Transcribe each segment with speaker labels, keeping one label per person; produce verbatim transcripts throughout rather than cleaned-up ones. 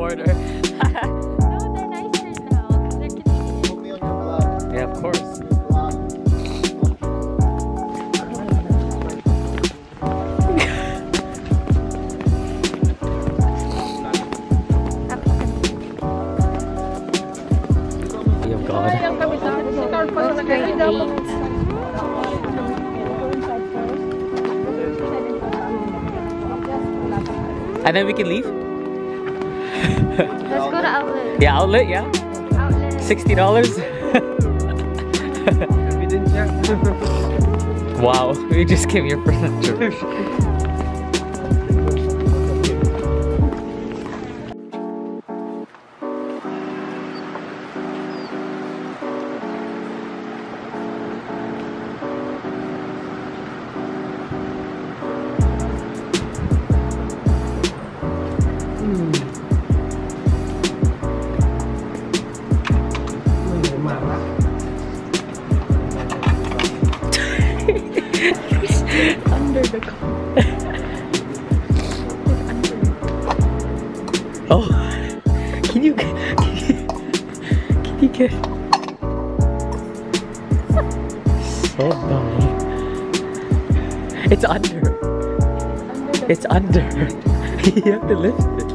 Speaker 1: border.
Speaker 2: No, they're nicer now because they're Canadian.
Speaker 3: Put me on your vlog.
Speaker 1: Yeah, of course. Oh God. And then we can leave?
Speaker 2: Let's go to Outlet.
Speaker 1: Yeah, outlet, yeah?
Speaker 2: Outlet.
Speaker 1: sixty dollars? Wow, we just came here for lunch.
Speaker 2: Under the car.
Speaker 1: Oh, can you, can you, can you get so dumb? It's under. It's under. You have to lift it.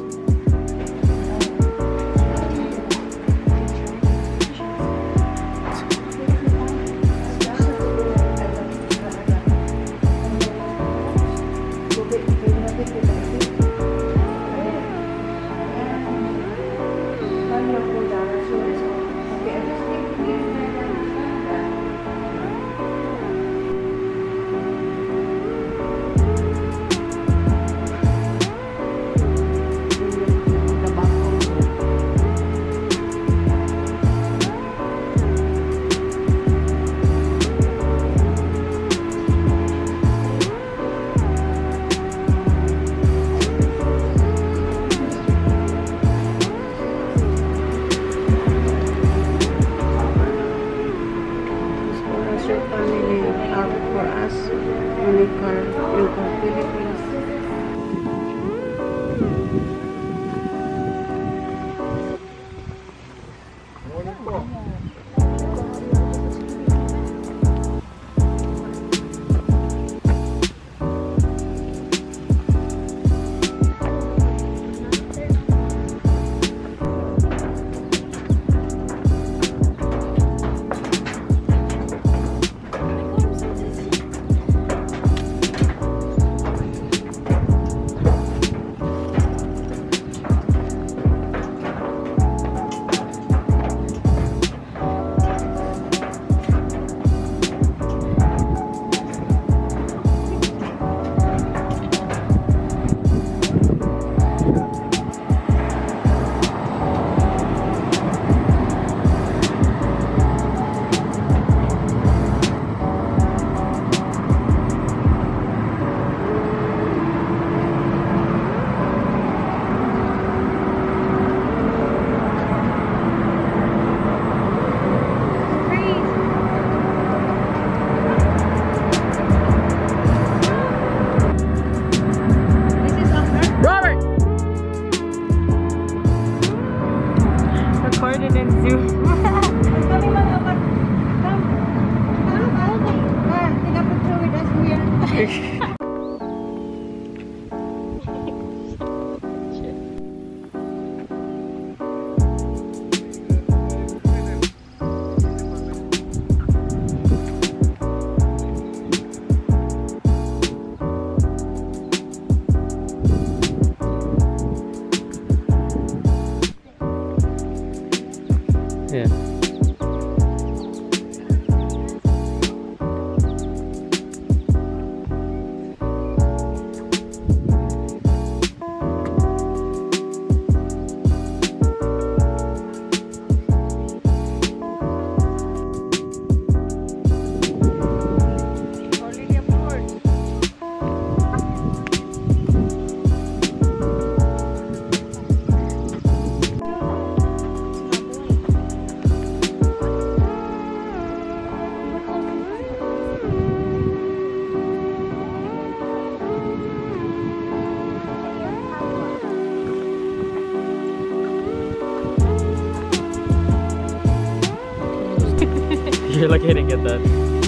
Speaker 1: Yeah. You're lucky I didn't get that.